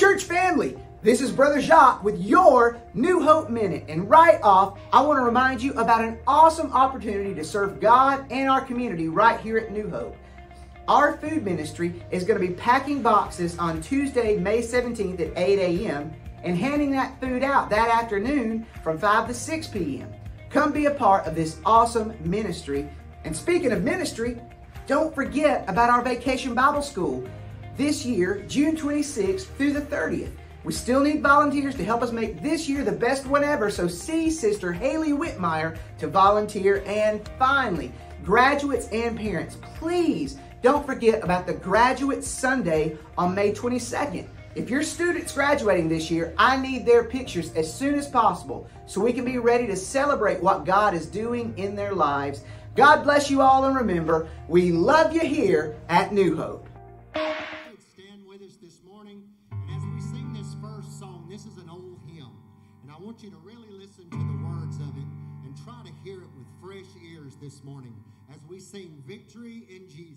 church family, this is Brother Jacques with your New Hope Minute. And right off, I want to remind you about an awesome opportunity to serve God and our community right here at New Hope. Our food ministry is going to be packing boxes on Tuesday, May 17th at 8 a.m. and handing that food out that afternoon from 5 to 6 p.m. Come be a part of this awesome ministry. And speaking of ministry, don't forget about our Vacation Bible School this year, June 26th through the 30th. We still need volunteers to help us make this year the best one ever, so see Sister Haley Whitmire to volunteer. And finally, graduates and parents, please don't forget about the Graduate Sunday on May 22nd. If your student's graduating this year, I need their pictures as soon as possible so we can be ready to celebrate what God is doing in their lives. God bless you all, and remember, we love you here at New Hope. Stand with us this morning, and as we sing this first song, this is an old hymn, and I want you to really listen to the words of it and try to hear it with fresh ears this morning as we sing Victory in Jesus.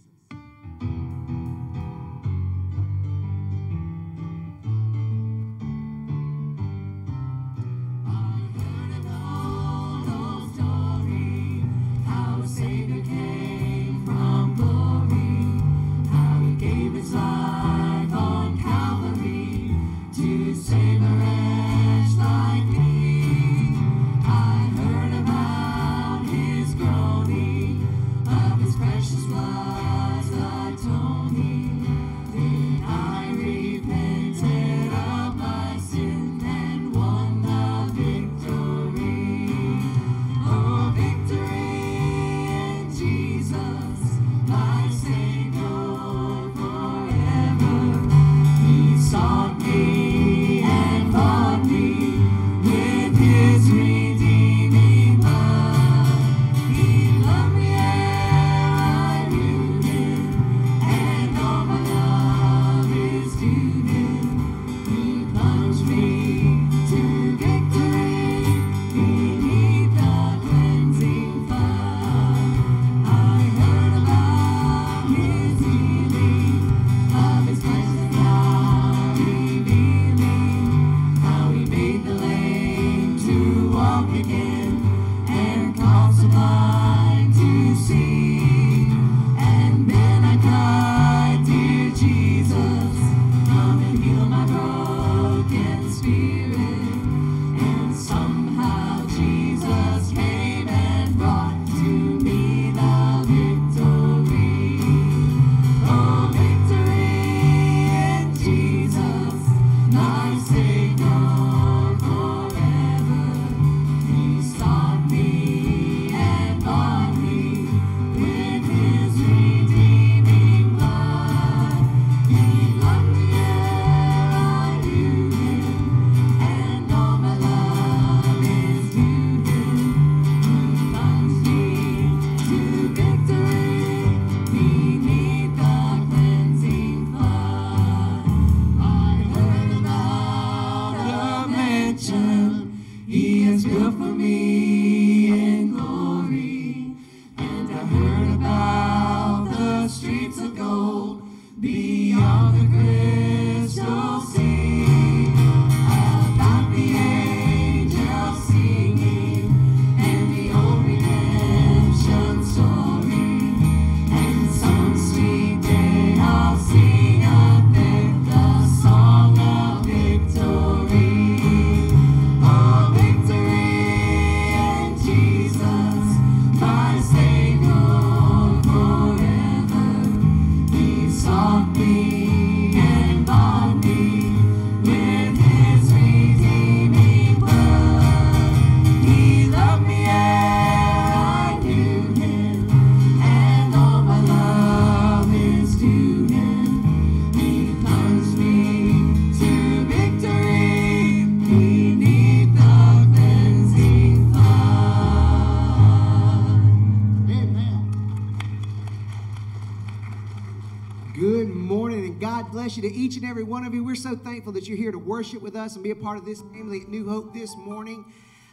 You to each and every one of you. We're so thankful that you're here to worship with us and be a part of this family at New Hope this morning.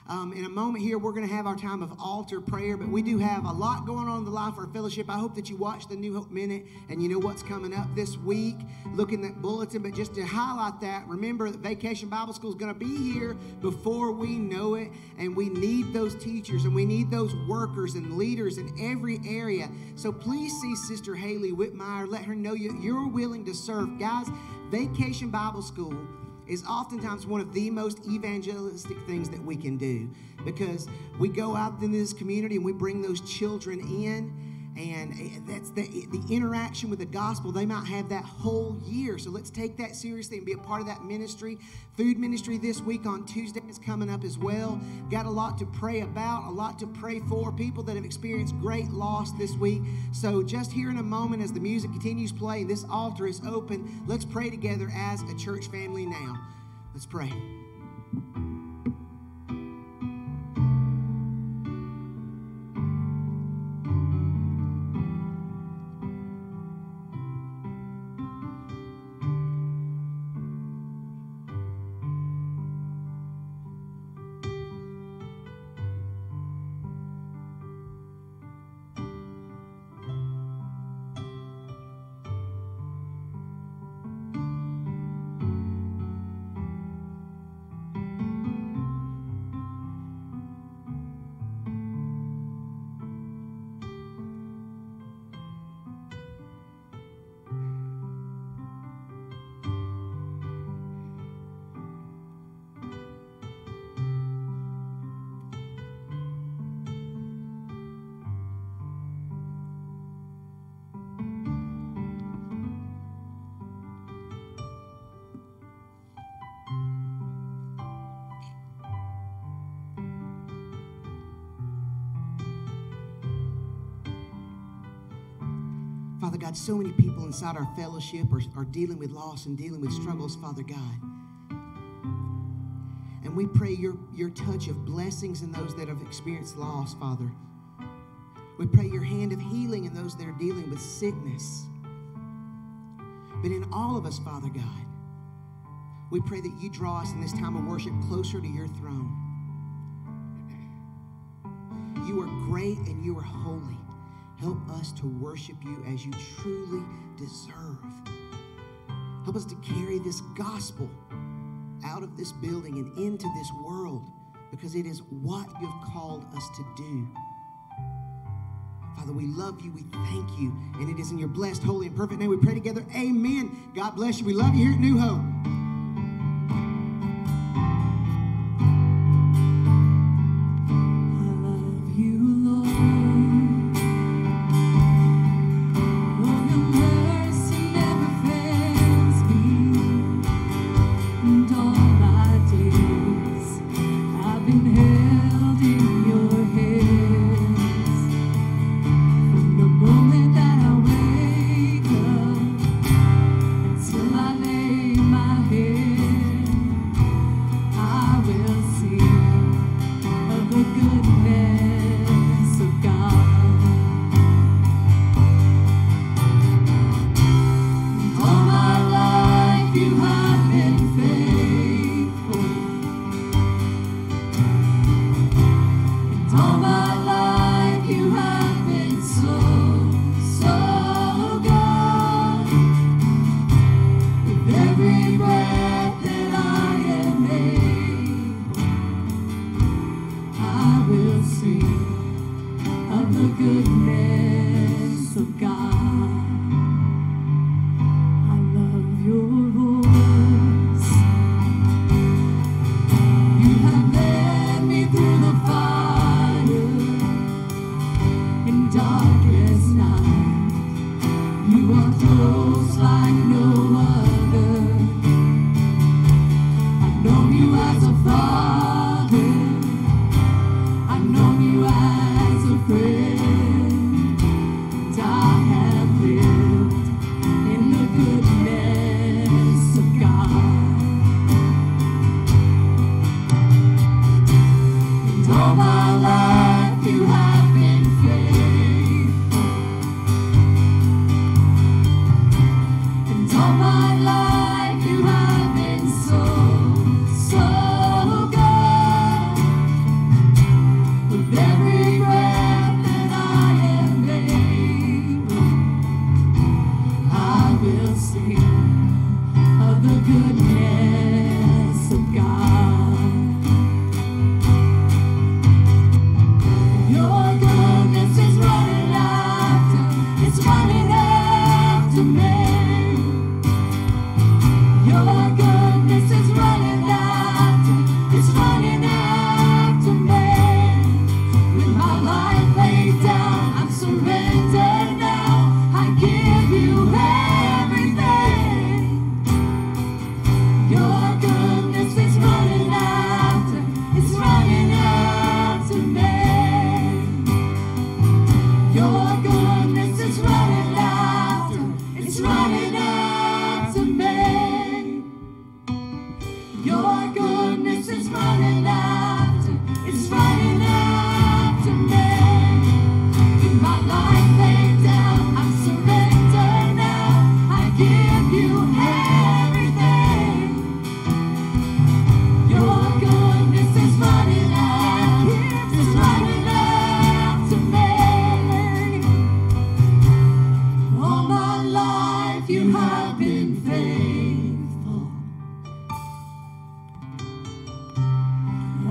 In a moment here, we're going to have our time of altar prayer, but we do have a lot going on in the life of our fellowship. I hope that you watch the New Hope Minute and you know what's coming up this week. Look in that bulletin, but just to highlight that, remember that Vacation Bible School is going to be here before we know it, and we need those teachers and we need those workers and leaders in every area. So please see Sister Haley Whitmire. Let her know you're willing to serve. Guys, Vacation Bible School is oftentimes one of the most evangelistic things that we can do, because we go out in this community and we bring those children in, and that's the interaction with the gospel. They might have that whole year, so let's take that seriously and be a part of that ministry. Food ministry this week on Tuesday is coming up as well. Got a lot to pray about, a lot to pray for, people that have experienced great loss this week. So just here in a moment, as the music continues playing, this altar is open. Let's pray together as a church family now. Let's pray. Father God, so many people inside our fellowship are dealing with loss and dealing with struggles, Father God. And we pray your touch of blessings in those that have experienced loss, Father. We pray your hand of healing in those that are dealing with sickness. But in all of us, Father God, we pray that you draw us in this time of worship closer to your throne. You are great and you are holy. Help us to worship you as you truly deserve. Help us to carry this gospel out of this building and into this world, because it is what you have called us to do. Father, we love you. We thank you. And it is in your blessed, holy, and perfect name we pray together. Amen. God bless you. We love you here at New Hope. All my life you have been so, so good.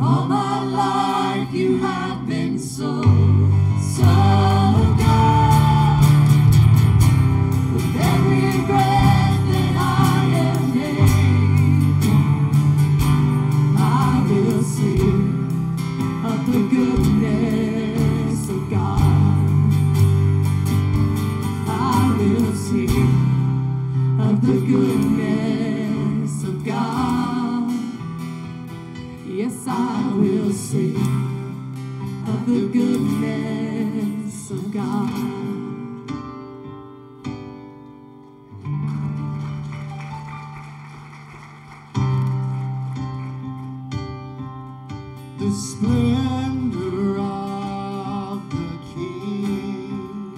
All my life you have been so, so good. With every breath that I am able, I will sing of the goodness of God. I will sing of the goodness of God. Yes, I will sing of the goodness of God. The splendor of the King,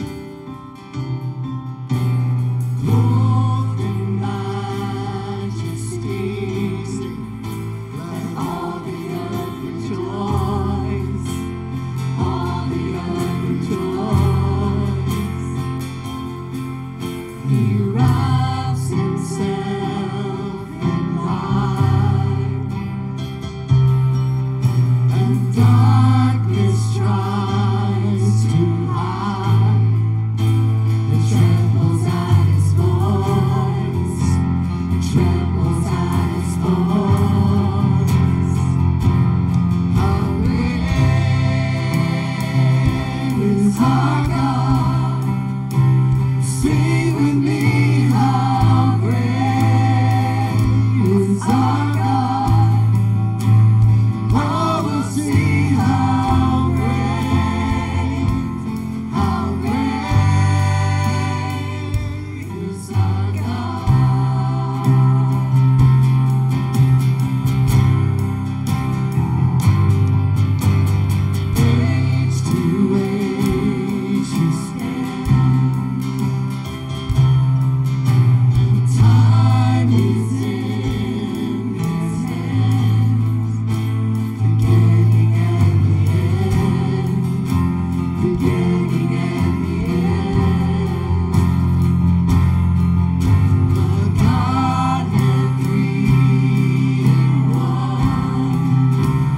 clothed in majesty, let all the earth rejoice, all the earth rejoice. He wraps himself in light, and darkness tries to hide. It trembles at his voice. It trembles at his voice. How great is our God? Sing with me, how great is our God? Oh, we'll see how great is our God. Age to age he stands, and time is in his hands. Beginning and the end, beginning and the end. The Godhead three in one.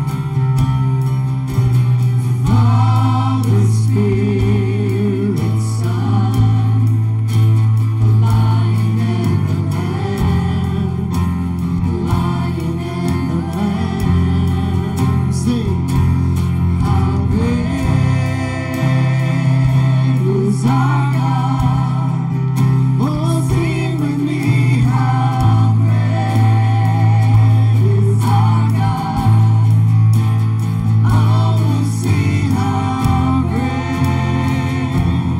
Father, Spirit, Son, the Lion and the Lamb, the Lion and the Lamb. Sing. How great is our God? Oh, sing with me. How great is our God? Oh, we'll see how great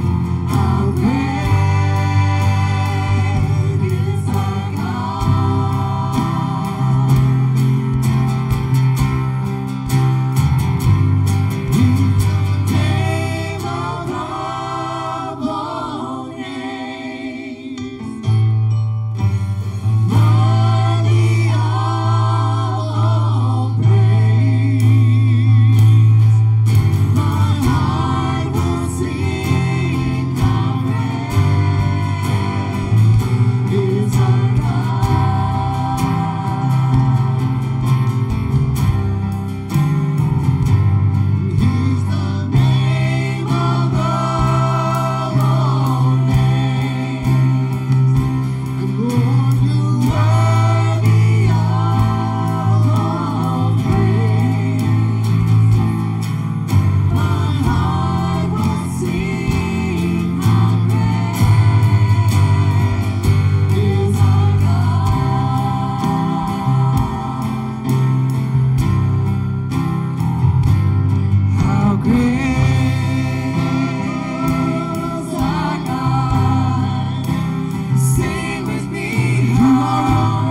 is our God. Name above all names, worthy of all praise. My heart will sing how great is our God. He's the name above all names, and Lord, you're worthy of all praise. My heart will sing how great is our God. How great is our God? Sing with me, how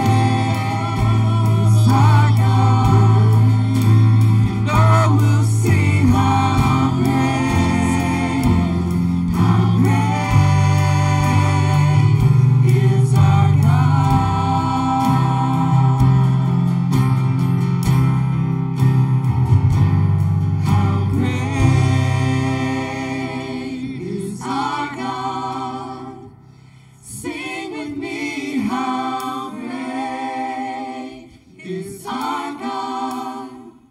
great is our God? Oh, we'll sing how great is our God. How great is our God? Sing with me, how great is our God?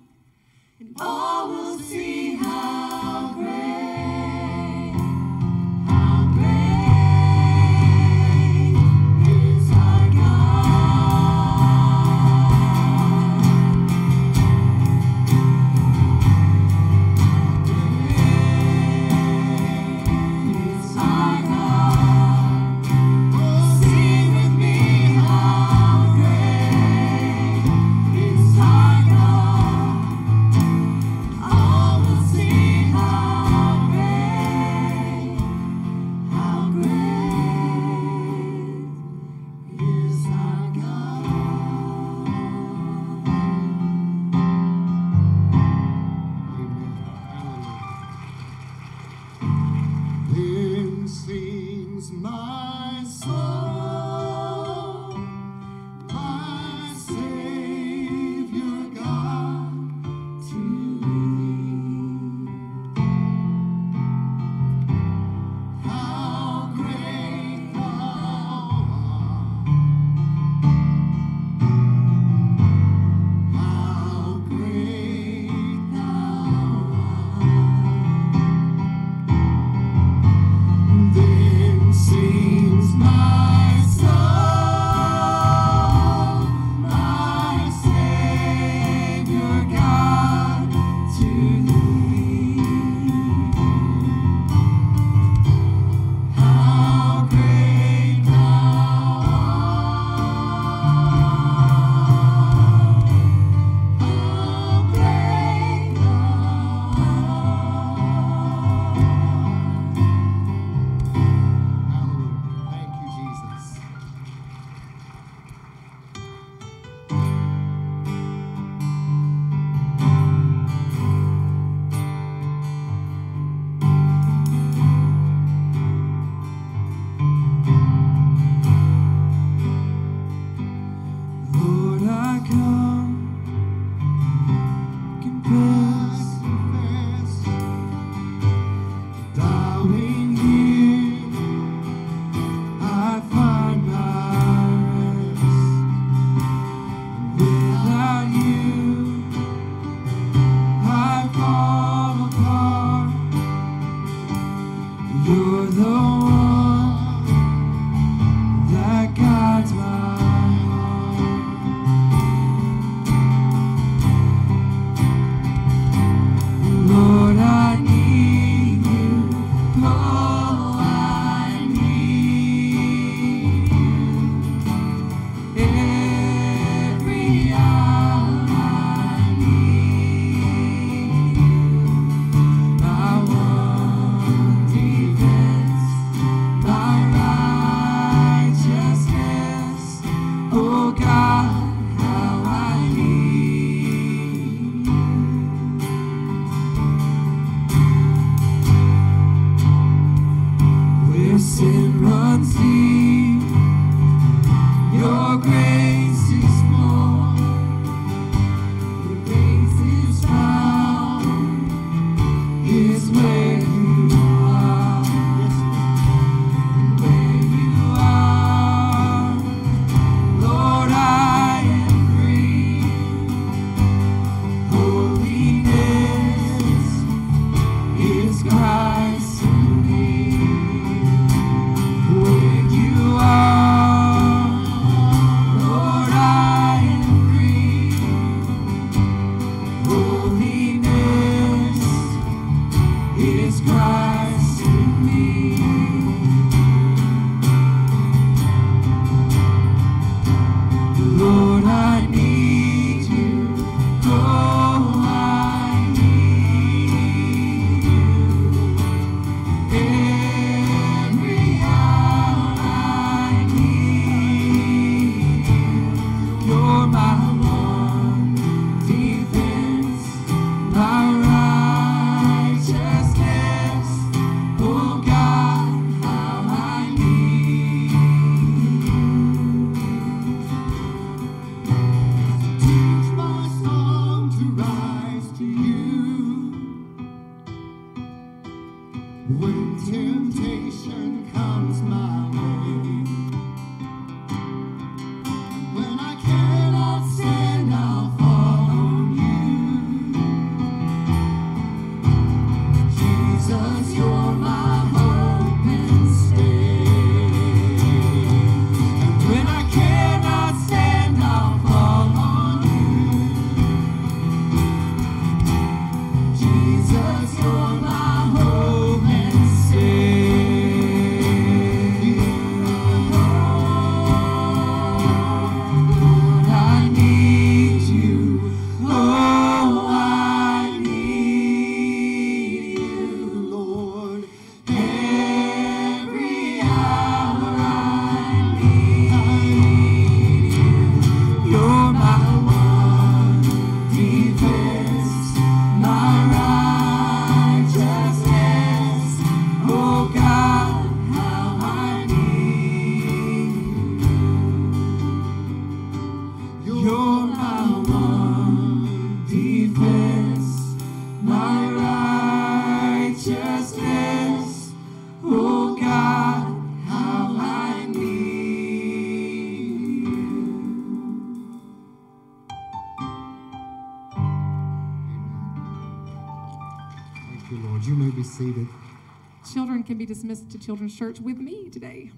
you, Lord. You may be seated. Children can be dismissed to Children's Church with me today.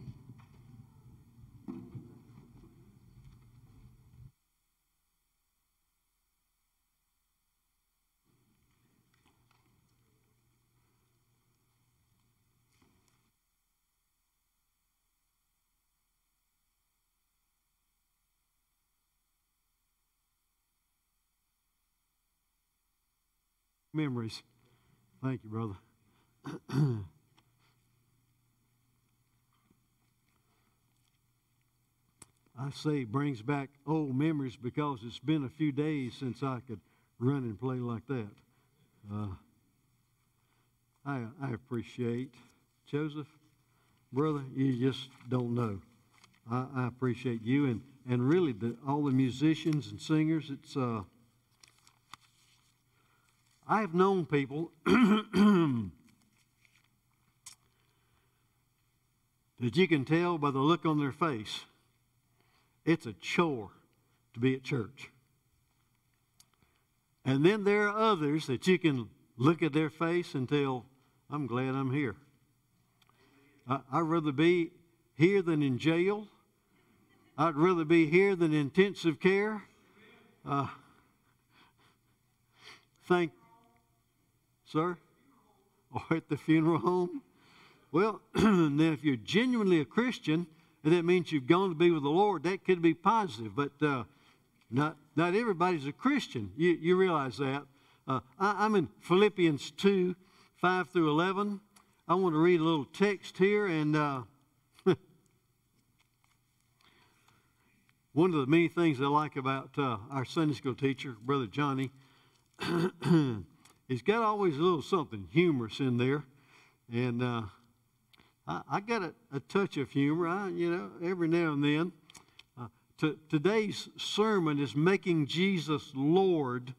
Memories. Thank you, brother. I say it brings back old memories because it's been a few days since I could run and play like that. I appreciate Joseph, brother. You just don't know. I appreciate you and really all the musicians and singers. It's I have known people that you can tell by the look on their face, it's a chore to be at church. And then there are others that you can look at their face and tell, I'm glad I'm here. I'd rather be here than in jail. I'd rather be here than in intensive care. Sir? Or at the funeral home? Well, now if you're genuinely a Christian, and that means you've gone to be with the Lord, that could be positive. But not everybody's a Christian. You realize that. I'm in Philippians 2, 5 through 11. I want to read a little text here. And one of the many things I like about our Sunday school teacher, Brother Johnny, he's got always a little something humorous in there. And I got a touch of humor, every now and then. Today's sermon is making Jesus Lord.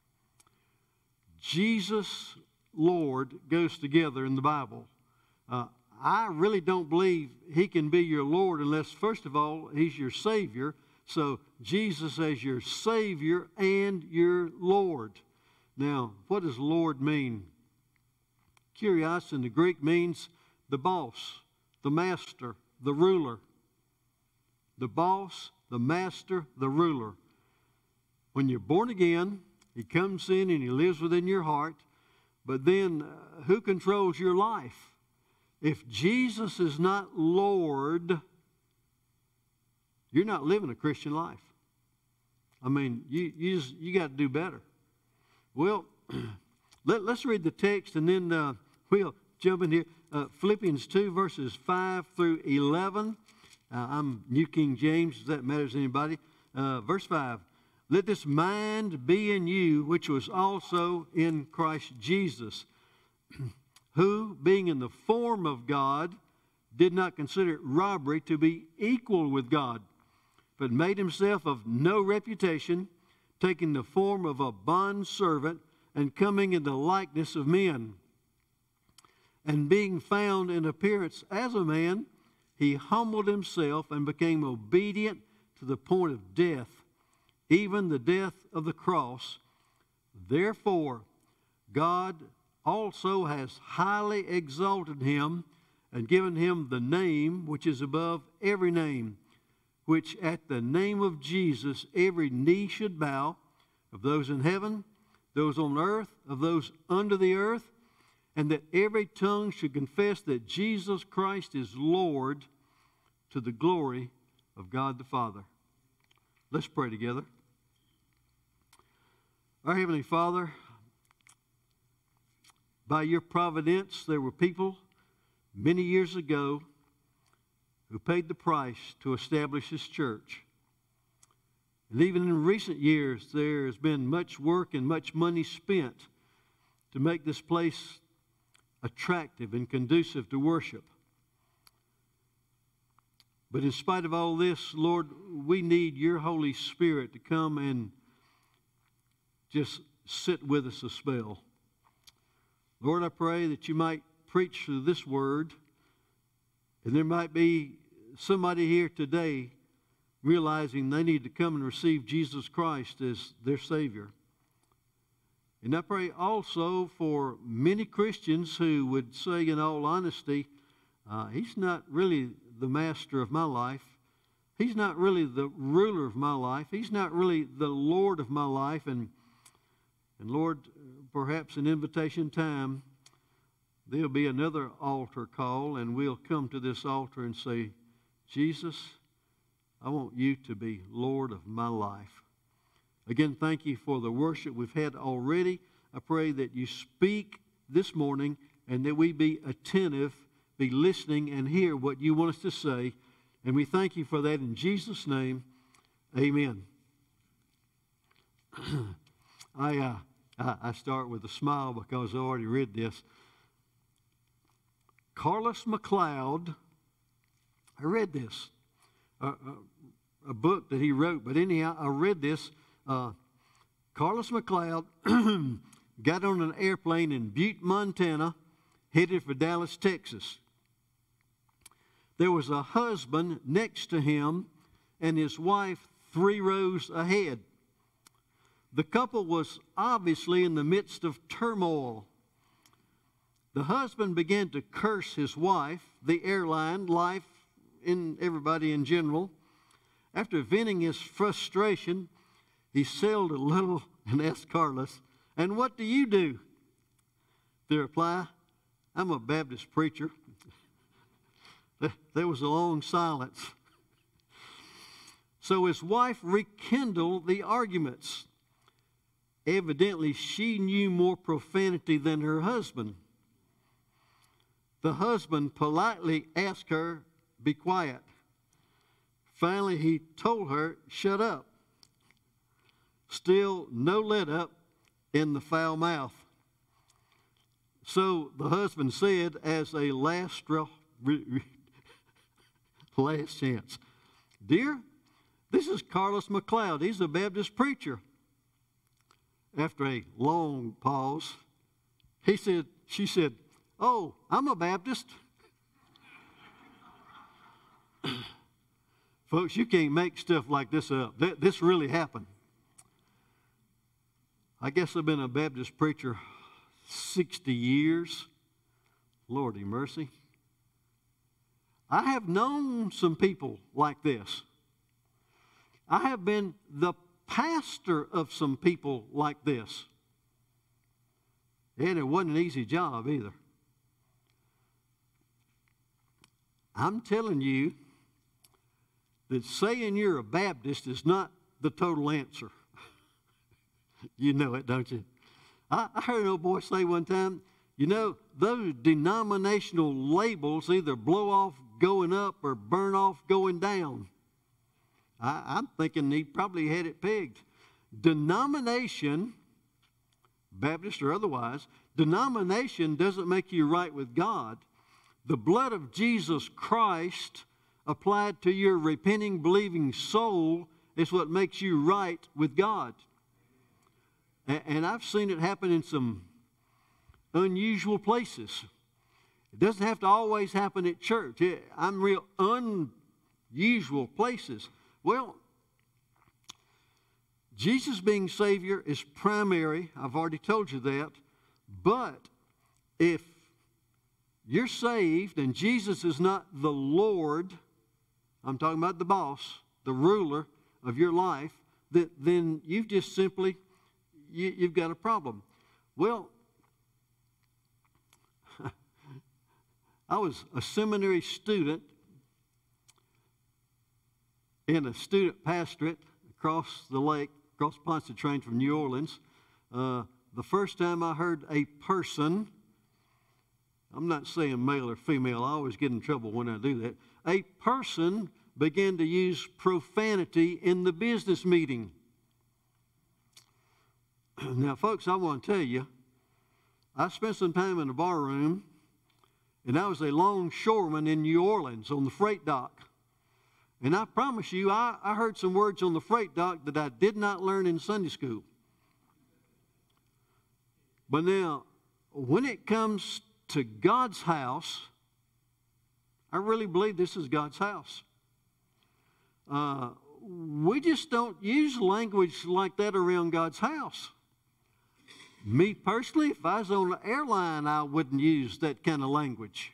Jesus Lord goes together in the Bible. I really don't believe he can be your Lord unless, first of all, he's your Savior. So Jesus as your Savior and your Lord. Now, what does Lord mean? Kyrios in the Greek means the boss, the master, the ruler. The boss, the master, the ruler. When you're born again, he comes in and he lives within your heart. But then, who controls your life? If Jesus is not Lord, you're not living a Christian life. I mean, you got to do better. Well, let's read the text and then we'll jump in here. Philippians 2, verses 5 through 11. I'm New King James, if that matters to anybody. Verse 5. Let this mind be in you, which was also in Christ Jesus, who, being in the form of God, did not consider it robbery to be equal with God, but made himself of no reputation, taking the form of a bondservant and coming in the likeness of men. And being found in appearance as a man, he humbled himself and became obedient to the point of death, even the death of the cross. Therefore, God also has highly exalted him and given him the name which is above every name, which at the name of Jesus every knee should bow, of those in heaven, those on earth, of those under the earth, and that every tongue should confess that Jesus Christ is Lord, to the glory of God the Father. Let's pray together. Our Heavenly Father, by your providence, there were people many years ago who paid the price to establish this church. And even in recent years, there has been much work and much money spent to make this place attractive and conducive to worship. But in spite of all this, Lord, we need your Holy Spirit to come and just sit with us a spell. Lord, I pray that you might preach through this word, and there might be somebody here today realizing they need to come and receive Jesus Christ as their Savior. And I pray also for many Christians who would say in all honesty, he's not really the master of my life. He's not really the ruler of my life. He's not really the Lord of my life. And Lord, perhaps in invitation time, there'll be another altar call, and we'll come to this altar and say, Jesus, I want you to be Lord of my life. Again, thank you for the worship we've had already. I pray that you speak this morning and that we be attentive, be listening, and hear what you want us to say. And we thank you for that in Jesus' name. Amen. I start with a smile because I already read this. Carlos McLeod, I read this, a book that he wrote, but anyhow, I read this. Carlos McLeod got on an airplane in Butte, Montana, headed for Dallas, Texas. There was a husband next to him and his wife 3 rows ahead. The couple was obviously in the midst of turmoil. The husband began to curse his wife, the airline, life, and everybody in general. After venting his frustration, he sailed a little and asked Carlos, "And what do you do?" The reply, "I'm a Baptist preacher." There was a long silence. So his wife rekindled the arguments. Evidently, she knew more profanity than her husband. The husband politely asked her, "Be quiet." Finally, he told her, "Shut up." Still no let up in the foul mouth. So the husband said, as a last chance, "Dear, this is Carlos McLeod. He's a Baptist preacher." After a long pause, she said, "Oh, I'm a Baptist." Folks, you can't make stuff like this up. This really happened. I guess I've been a Baptist preacher 60 years. Lordy mercy. I have known some people like this. I have been the pastor of some people like this. And it wasn't an easy job either. I'm telling you that saying you're a Baptist is not the total answer. You know it, don't you? I heard an old boy say one time, you know, those denominational labels either blow off going up or burn off going down. I'm thinking he probably had it pegged. Denomination, Baptist or otherwise, denomination doesn't make you right with God. The blood of Jesus Christ applied to your repenting, believing soul is what makes you right with God. And I've seen it happen in some unusual places. It doesn't have to always happen at church. I'm real unusual places. Well, Jesus being Savior is primary. I've already told you that. But if you're saved and Jesus is not the Lord, I'm talking about the boss, the ruler of your life, then you've just simply, you've got a problem. Well, I was a seminary student in a student pastorate across the lake, across Pontchartrain from New Orleans. The first time I heard a person, I'm not saying male or female, I always get in trouble when I do that. A person began to use profanity in the business meeting. Now, folks, I want to tell you, I spent some time in a bar room, and I was a longshoreman in New Orleans on the freight dock. And I promise you, I heard some words on the freight dock that I did not learn in Sunday school. But now, when it comes to God's house, I really believe this is God's house. We just don't use language like that around God's house. Me personally, if I was on an airline, I wouldn't use that kind of language.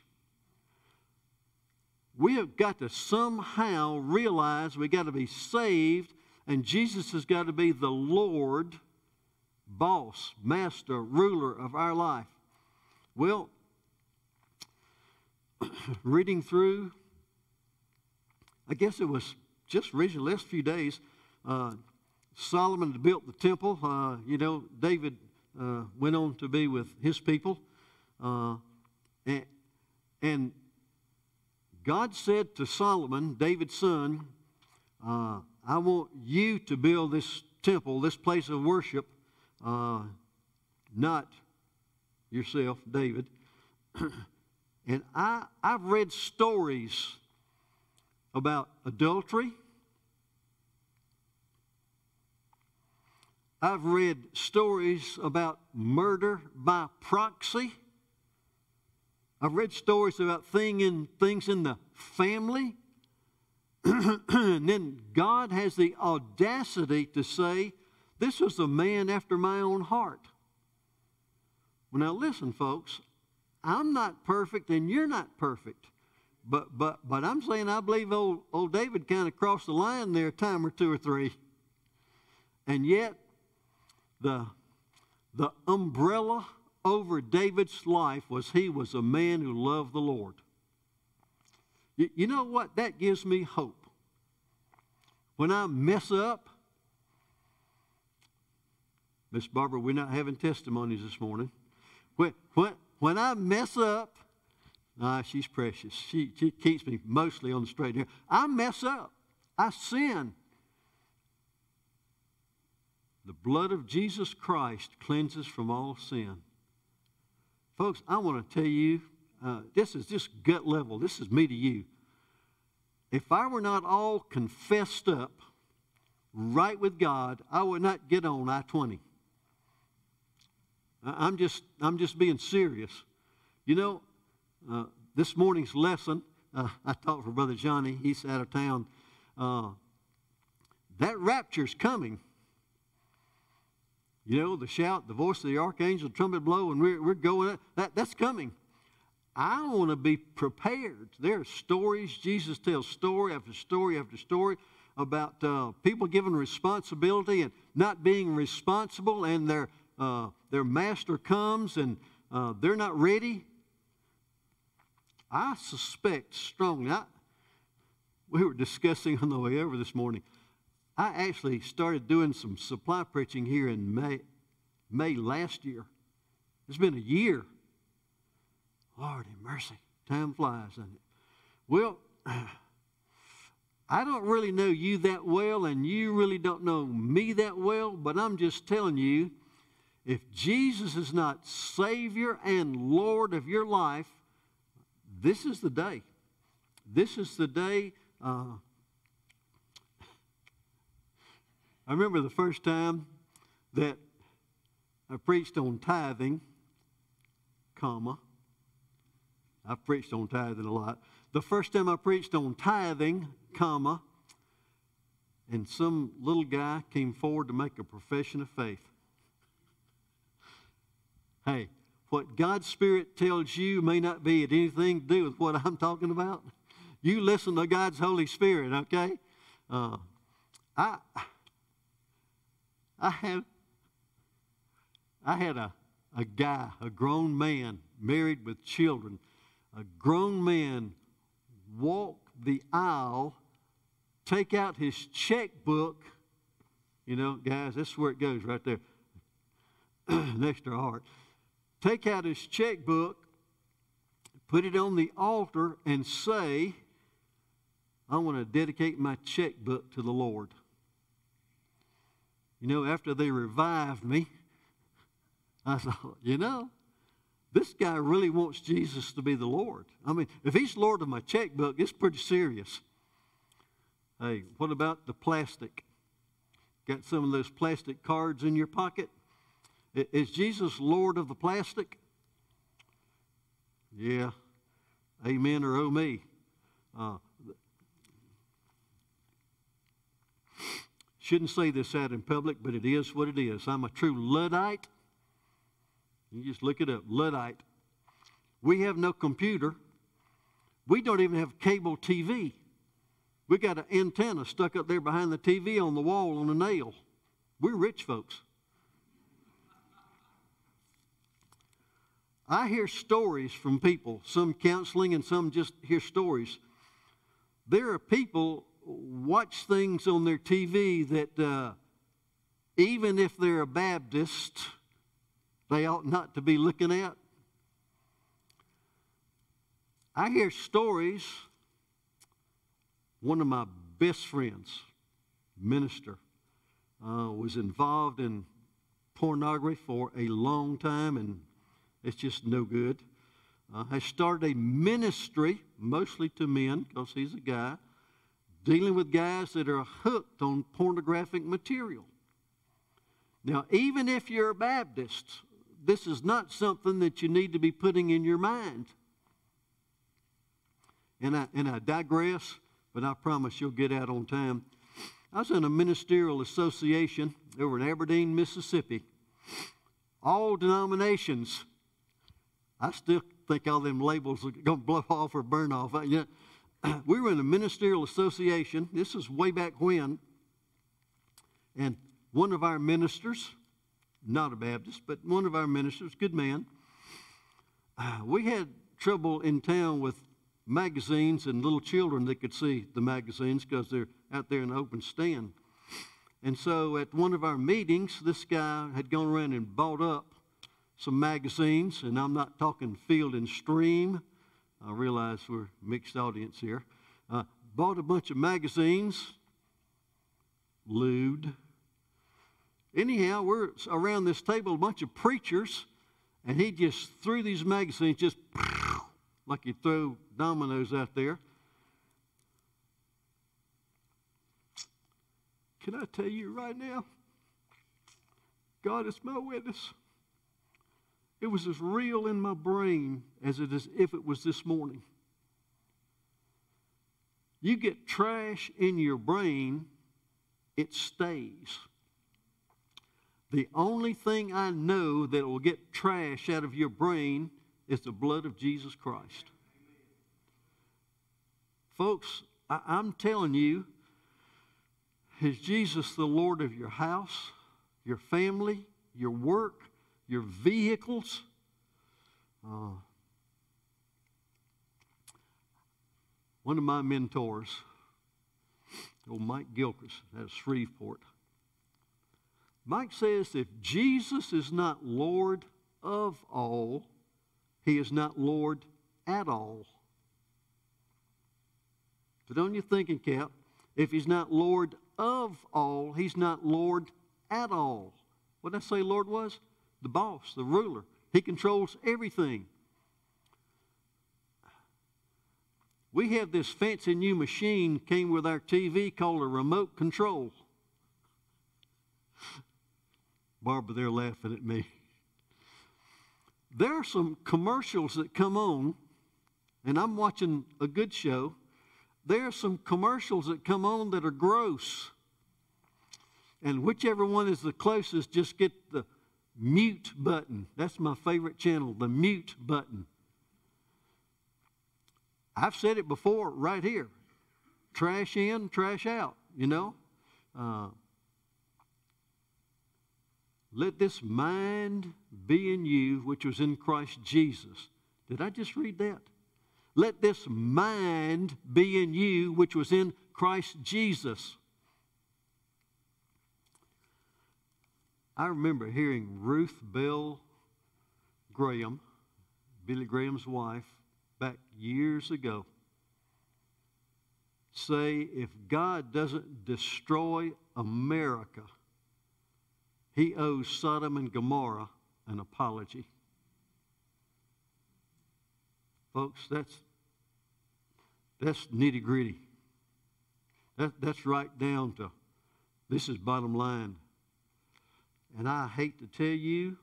We have got to somehow realize we got to be saved, and Jesus has got to be the Lord, boss, master, ruler of our life. Well, reading through, I guess it was just recently, last few days, Solomon built the temple. David went on to be with his people. And God said to Solomon, David's son, I want you to build this temple, this place of worship, not yourself, David. And I've read stories about adultery. I've read stories about murder by proxy. I've read stories about things in the family. And then God has the audacity to say, this was a man after my own heart. Well, now listen, folks. I'm not perfect and you're not perfect. But I'm saying I believe old David kind of crossed the line there a time or two or three. And yet, the umbrella over David's life was he was a man who loved the Lord. You know what? That gives me hope. When I mess up, Miss Barbara, we're not having testimonies this morning. When I mess up, she's precious. She keeps me mostly on the straight and narrow. I mess up. I sin. The blood of Jesus Christ cleanses from all sin. Folks, I want to tell you, this is just gut level. This is me to you. If I were not all confessed up, right with God, I would not get on I-20. I'm just being serious. You know, this morning's lesson, I taught for Brother Johnny. He's out of town. That rapture's coming. You know, the shout, the voice of the archangel, the trumpet blow, and we're going. That's coming. I want to be prepared. There are stories. Jesus tells story after story after story about people given responsibility and not being responsible, and their master comes and they're not ready. I suspect strongly. We were discussing on the way over this morning. I actually started doing some supply preaching here in May last year. It's been a year. Lord have mercy. Time flies, doesn't it? Well, I don't really know you that well, and you really don't know me that well, but I'm just telling you, if Jesus is not Savior and Lord of your life, this is the day. This is the day. I remember the first time that I preached on tithing, I've preached on tithing a lot. The first time I preached on tithing, and some little guy came forward to make a profession of faith. Hey, what God's Spirit tells you may not be at anything to do with what I'm talking about. You listen to God's Holy Spirit, okay? I had a guy, a grown man, married with children, a grown man walk the aisle, take out his checkbook. You know, guys, this is where it goes right there, next to our heart. Take out his checkbook, put it on the altar, and say, I want to dedicate my checkbook to the Lord. You know, after they revived me, I thought, you know, this guy really wants Jesus to be the Lord. I mean, if he's Lord of my checkbook, it's pretty serious. Hey, what about the plastic? Got some of those plastic cards in your pocket? Is Jesus Lord of the plastic? Yeah. Amen or oh me. Shouldn't say this out in public, but it is what it is. I'm a true Luddite. You just look it up, Luddite. We have no computer. We don't even have cable TV. We got an antenna stuck up there behind the TV on the wall on a nail. We're rich folks. I hear stories from people, some counseling and some just hear stories. There are people watch things on their TV that even if they're a Baptist, they ought not to be looking at. I hear stories. One of my best friends, minister, was involved in pornography for a long time, and it's just no good. Has started a ministry, mostly to men, because he's a guy, dealing with guys that are hooked on pornographic material. Now, even if you're a Baptist, this is not something that you need to be putting in your mind. And I digress, but I promise you'll get out on time. I was in a ministerial association over in Aberdeen, Mississippi. All denominations. I still think all them labels are going to blow off or burn off. We were in a ministerial association. This is way back when. And one of our ministers, not a Baptist, but one of our ministers, good man, we had trouble in town with magazines and little children that could see the magazines because they're out there in the open stand. And so at one of our meetings, this guy had gone around and bought up some magazines, and I'm not talking Field and Stream. I realize we're a mixed audience here. Bought a bunch of magazines, lewd. Anyhow, we're around this table, a bunch of preachers, and he just threw these magazines just like you throw dominoes out there. Can I tell you right now, God is my witness. It was as real in my brain as it is if it was this morning. You get trash in your brain, it stays. The only thing I know that will get trash out of your brain is the blood of Jesus Christ. Folks, I'm telling you, is Jesus the Lord of your house, your family, your work, your vehicles? One of my mentors, old Mike Gilchrist out of Shreveport. Mike says if Jesus is not Lord of all, he is not Lord at all. Put on your thinking cap. If he's not Lord of all, he's not Lord at all. What did I say Lord was? The boss, the ruler. He controls everything. We have this fancy new machine came with our TV called a remote control. Barbara, they're laughing at me. There are some commercials that come on, and I'm watching a good show. There are some commercials that come on that are gross. And whichever one is the closest, just get the mute button. That's my favorite channel, the mute button. I've said it before right here. Trash in, trash out, you know. Let this mind be in you, which was in Christ Jesus. Did I just read that? Let this mind be in you, which was in Christ Jesus. I remember hearing Ruth Bell Graham, Billy Graham's wife, back years ago, say, if God doesn't destroy America, he owes Sodom and Gomorrah an apology. Folks, that's nitty-gritty. That's right down to, this is bottom line. And I hate to tell you,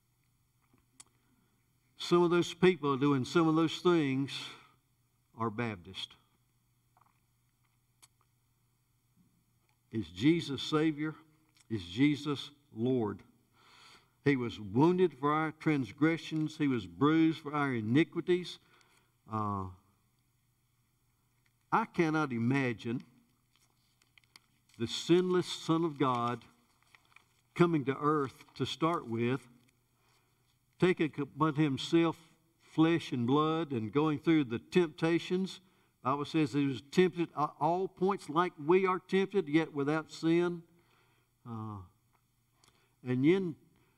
some of those people doing some of those things are Baptist. Is Jesus Savior? Is Jesus Lord? He was wounded for our transgressions. He was bruised for our iniquities. I cannot imagine the sinless Son of God coming to earth to start with, taking upon himself flesh and blood and going through the temptations. The Bible says he was tempted at all points like we are tempted, yet without sin. And then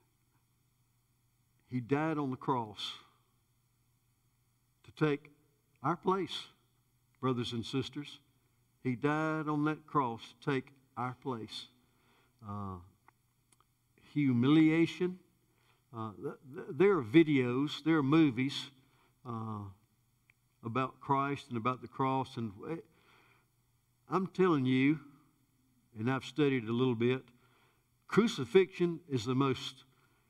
he died on the cross to take our place, brothers and sisters. He died on that cross to take our place. Humiliation. There are videos, there are movies about Christ and about the cross. And I'm telling you, and I've studied a little bit, crucifixion is the most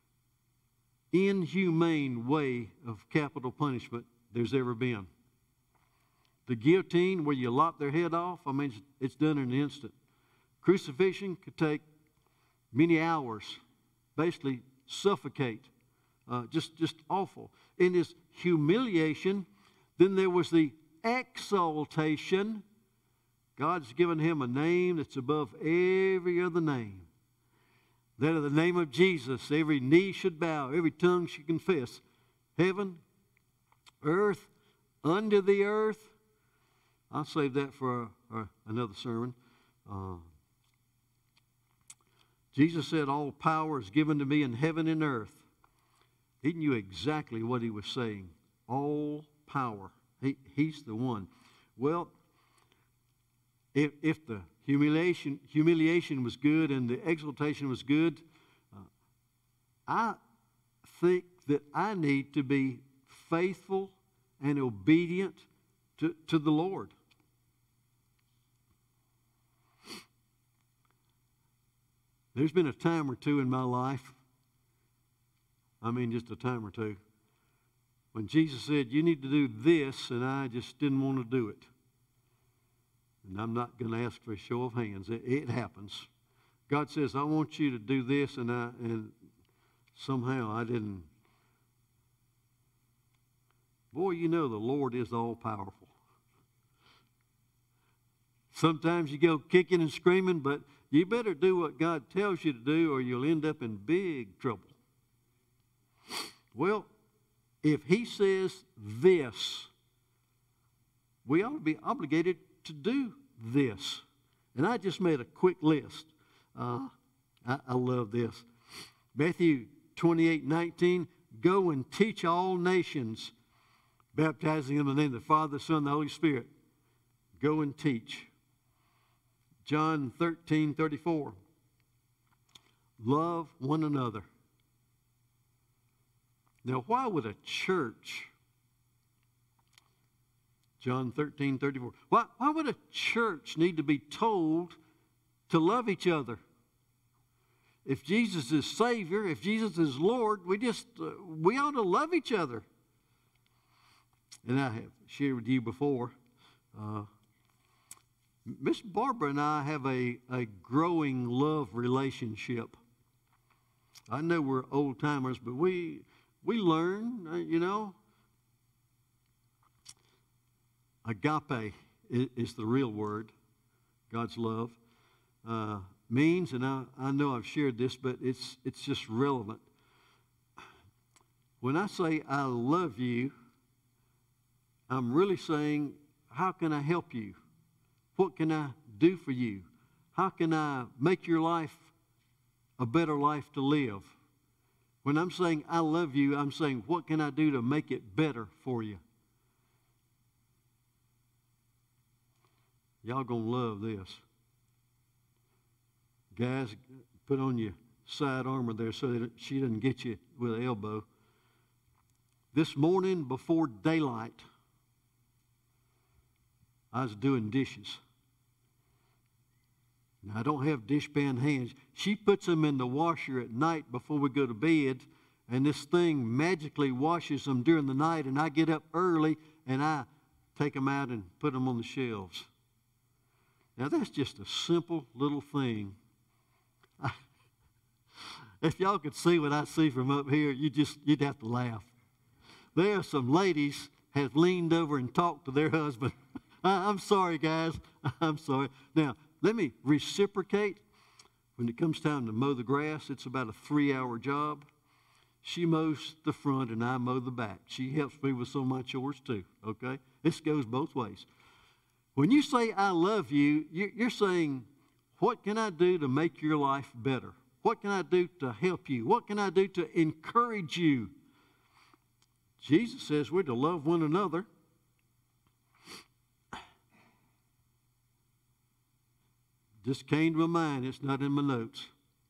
inhumane way of capital punishment there's ever been. The guillotine, where you lop their head off, I mean, it's done in an instant. Crucifixion could take many hours, basically suffocate, just awful. In his humiliation, then there was the exaltation. God's given him a name that's above every other name. That of the name of Jesus, every knee should bow, every tongue should confess. Heaven, earth, under the earth. I'll save that for another sermon. Jesus said, all power is given to me in heaven and earth. He knew exactly what he was saying. All power. He's the one. Well, if the humiliation was good and the exaltation was good, I think that I need to be faithful and obedient to the Lord. There's been a time or two in my life, I mean just a time or two, when Jesus said, you need to do this, and I just didn't want to do it. And I'm not going to ask for a show of hands. It happens. God says, I want you to do this, and somehow I didn't. Boy, you know the Lord is all-powerful. Sometimes you go kicking and screaming, but you better do what God tells you to do, or you'll end up in big trouble. Well, if he says this, we ought to be obligated to do this. And I just made a quick list. I love this. Matthew 28:19, go and teach all nations, baptizing them in the name of the Father, the Son, and the Holy Spirit. Go and teach. John 13:34, love one another. Now, why would a church, John 13:34, why would a church need to be told to love each other? If Jesus is Savior, if Jesus is Lord, we ought to love each other. And I have shared with you before, Miss Barbara and I have a growing love relationship. I know we're old timers, but we learn, Agape is the real word, God's love. Means, and I know I've shared this, but it's just relevant. When I say I love you, I'm really saying, how can I help you? What can I do for you? How can I make your life a better life to live? When I'm saying I love you, I'm saying, what can I do to make it better for you? Y'all gonna love this. Guys, put on your side armor there so that she doesn't get you with an elbow. This morning before daylight, I was doing dishes. Now, I don't have dishpan hands. She puts them in the washer at night before we go to bed, and this thing magically washes them during the night, and I get up early, and I take them out and put them on the shelves. Now, that's just a simple little thing. If y'all could see what I see from up here, you'd have to laugh. There are some ladies have leaned over and talked to their husband. I'm sorry, guys. I'm sorry. Now, let me reciprocate. When it comes time to mow the grass, it's about a 3-hour job. She mows the front and I mow the back. She helps me with some of my chores too, okay? This goes both ways. When you say I love you, you're saying, what can I do to make your life better? What can I do to help you? What can I do to encourage you? Jesus says we're to love one another. Just came to my mind. It's not in my notes.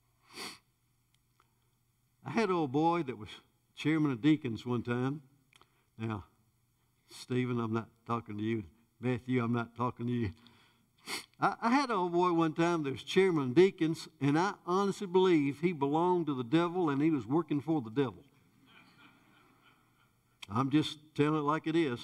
I had an old boy that was chairman of deacons one time. Now, Stephen, I'm not talking to you. Matthew, I'm not talking to you. I had an old boy one time that was chairman of deacons, and I honestly believe he belonged to the devil and he was working for the devil. I'm just telling it like it is.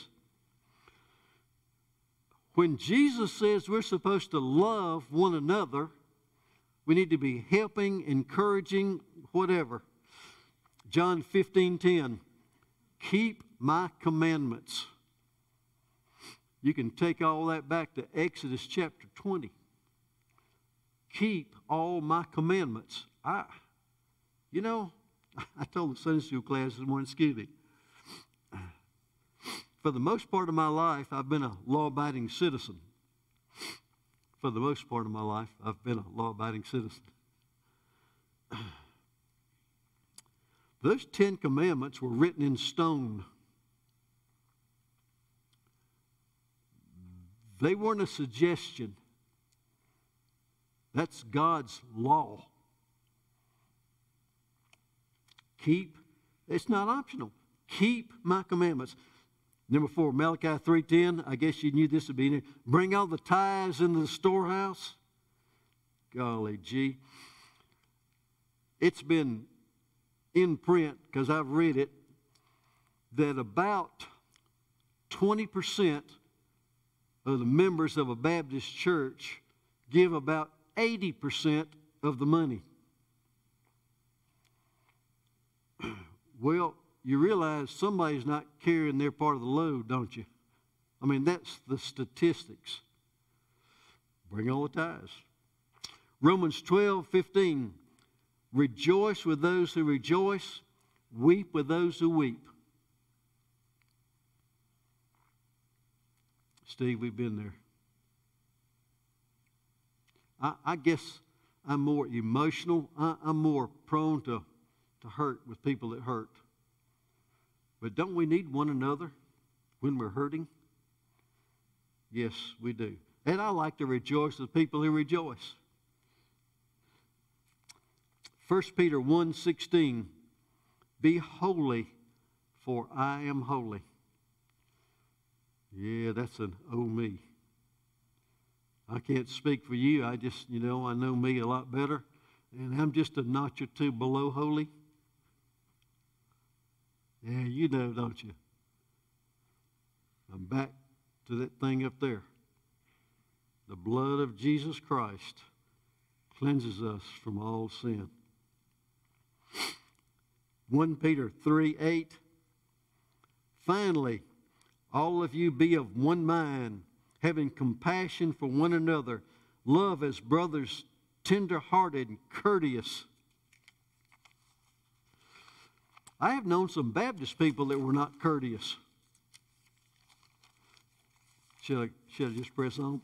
When Jesus says we're supposed to love one another, we need to be helping, encouraging, whatever. John 15:10, keep my commandments. You can take all that back to Exodus chapter 20. Keep all my commandments. I told the Sunday school class this morning, excuse me. For the most part of my life, I've been a law-abiding citizen. For the most part of my life, I've been a law-abiding citizen. Those 10 commandments were written in stone. They weren't a suggestion. That's God's law. It's not optional. Keep my commandments. Number 4, Malachi 3:10. I guess you knew this would be in there. Bring all the tithes into the storehouse. Golly gee. It's been in print, because I've read it, that about 20% of the members of a Baptist church give about 80% of the money. Well, you realize somebody's not carrying their part of the load, don't you? I mean, that's the statistics. Bring all the tithes. Romans 12:15. Rejoice with those who rejoice, weep with those who weep. Steve, we've been there. I guess I'm more emotional. I'm more prone to hurt with people that hurt. But don't we need one another when we're hurting? Yes, we do. And I like to rejoice with people who rejoice. 1 Peter 1:16, be holy, for I am holy. Yeah, that's an oh me. I can't speak for you. I just, I know me a lot better. And I'm just a notch or two below holy. Yeah, you know, don't you? I'm back to that thing up there. The blood of Jesus Christ cleanses us from all sin. 1 Peter 3:8. Finally, all of you be of one mind, having compassion for one another, love as brothers, tender-hearted and courteous. I have known some Baptist people that were not courteous. Should I just press on?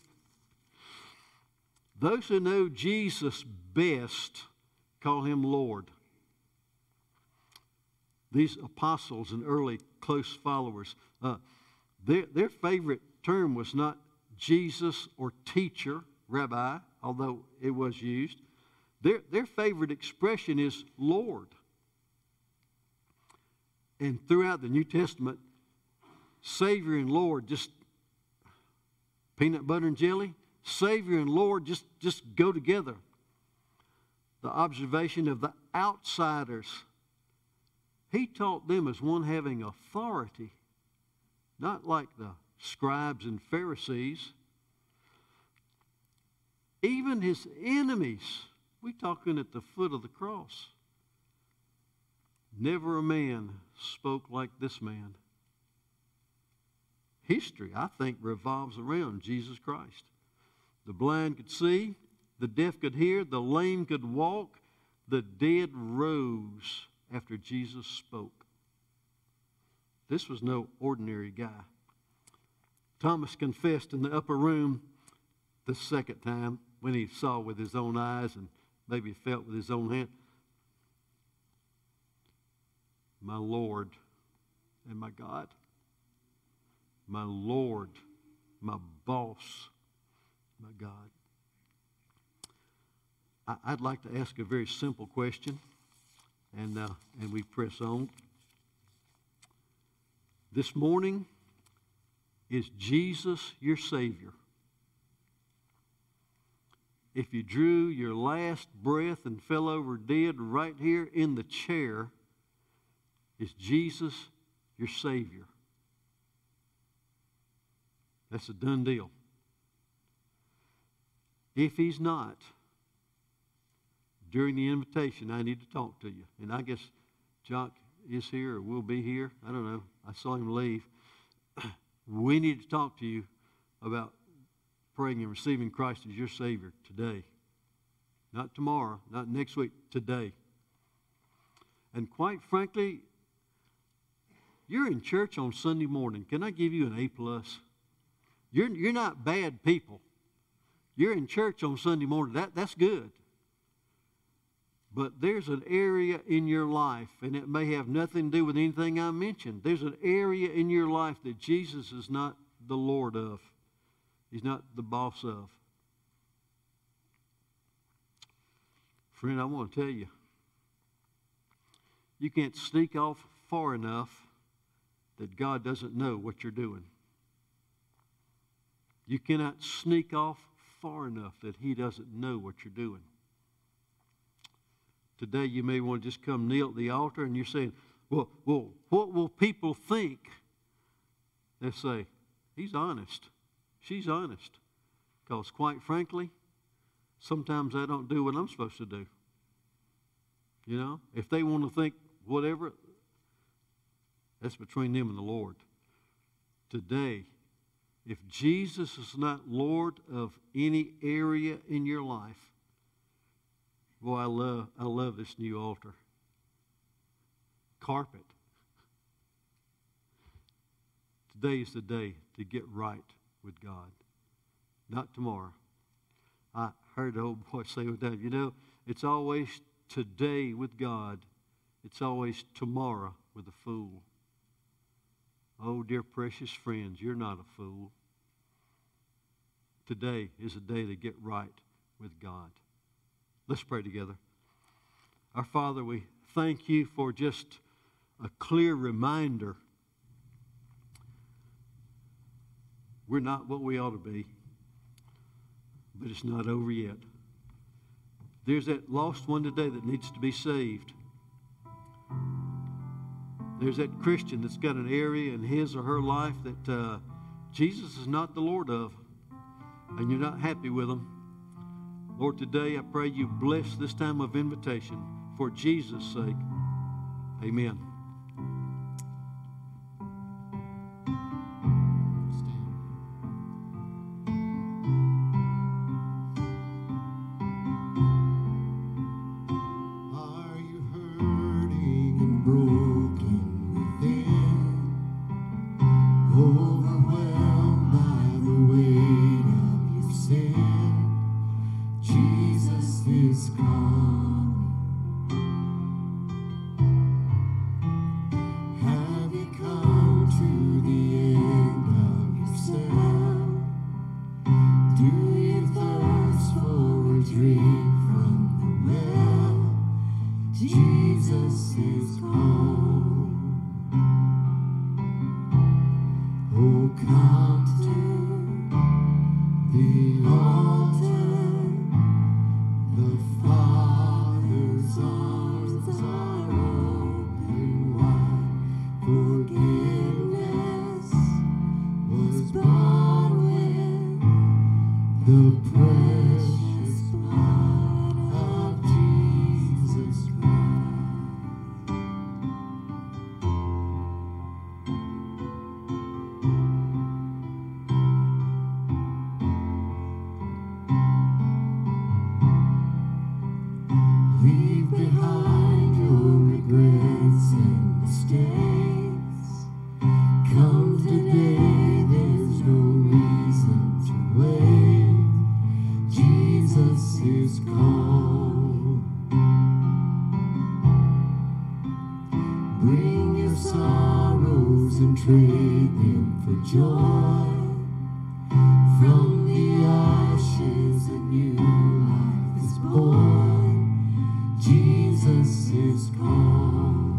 Those who know Jesus best call him Lord. These apostles and early close followers, their favorite term was not Jesus or teacher, rabbi, although it was used. Their favorite expression is Lord. And throughout the New Testament, Savior and Lord, just peanut butter and jelly. Savior and Lord just go together. The observation of the outsiders. He taught them as one having authority, not like the scribes and Pharisees. Even his enemies We're talking at the foot of the cross. Never a man spoke like this man. History, I think, revolves around Jesus Christ. The blind could see, the deaf could hear, the lame could walk, the dead rose after Jesus spoke. This was no ordinary guy. Thomas confessed in the upper room the second time when he saw with his own eyes and maybe felt with his own hand. My Lord and my God. My Lord, my boss, my God. I'd like to ask a very simple question, and we press on. This morning, is Jesus your Savior? If you drew your last breath and fell over dead right here in the chair, is Jesus your Savior? That's a done deal. If he's not, during the invitation, I need to talk to you. And I guess Jock is here or will be here. I don't know. I saw him leave. We need to talk to you about praying and receiving Christ as your Savior today. Not tomorrow, not next week, today. And quite frankly, you're in church on Sunday morning. Can I give you an A+? You're not bad people. You're in church on Sunday morning. That's good. But there's an area in your life, and it may have nothing to do with anything I mentioned. There's an area in your life that Jesus is not the Lord of. He's not the boss of. Friend, I want to tell you, you can't sneak off far enough that God doesn't know what you're doing. You cannot sneak off far enough that He doesn't know what you're doing. Today you may want to just come kneel at the altar and you're saying, well, what will people think? They say, he's honest. She's honest. Because quite frankly, sometimes I don't do what I'm supposed to do. You know, if they want to think whatever, that's between them and the Lord. Today, if Jesus is not Lord of any area in your life, boy, I love this new altar. Carpet. Today is the day to get right with God. Not tomorrow. I heard the old boy say one time, you know, it's always today with God. It's always tomorrow with a fool. Oh, dear precious friends, you're not a fool. Today is a day to get right with God. Let's pray together. Our Father, we thank you for just a clear reminder. We're not what we ought to be, but it's not over yet. There's that lost one today that needs to be saved. There's that Christian that's got an area in his or her life that Jesus is not the Lord of, and you're not happy with him. Lord, today I pray you bless this time of invitation for Jesus' sake. Amen. Are you hurting and broken within? Overwhelmed by the weight of your sin? Jesus is coming. Have you come to the end of yourself? Do you thirst for a drink from the well? Jesus is home. Oh, come to the altar. The Father's arms are open wide. Forgiveness was bought with the precious blood of Bring your sorrows and trade them for joy. From the ashes a new life is born. Jesus is gone.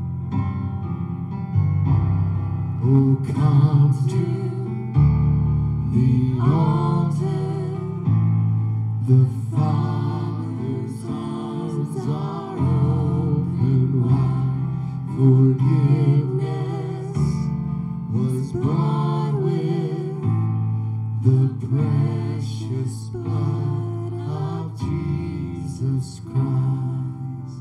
Oh, come to the altar. The Father's arms are open wide. Forgiveness was bought with the precious blood of Jesus Christ.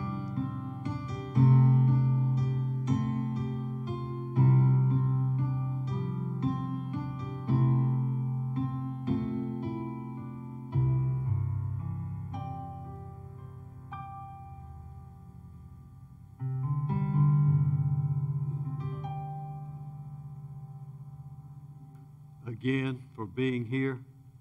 Again for being here.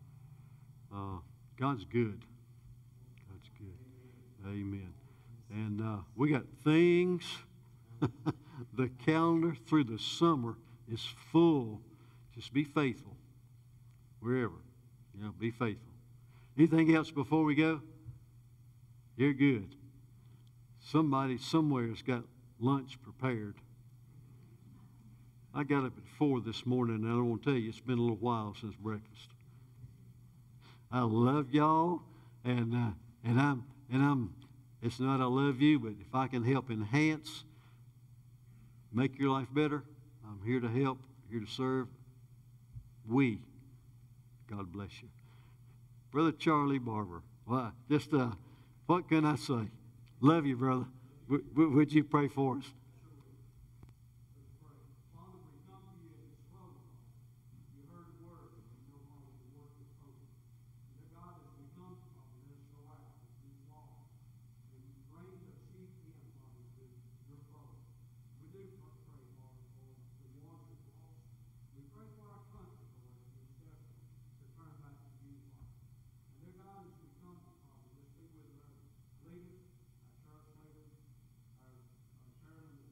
God's good. God's good. Amen. And we got things. The calendar through the summer is full. Just be faithful. Wherever. Be faithful. Anything else before we go? You're good. Somebody somewhere has got lunch prepared. I got up at 4 this morning, and I don't want to tell you, it's been a little while since breakfast. I love y'all, and I'm. It's not I love you, but if I can help enhance, make your life better, I'm here to help, here to serve. God bless you, Brother Charlie Barber. Well, just what can I say? Love you, brother. Would you pray for us? Leaders, our church leaders, our chairman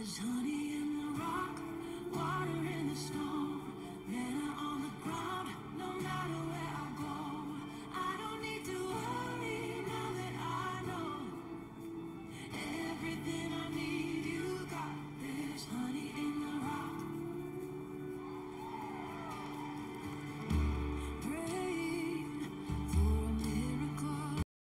Sunny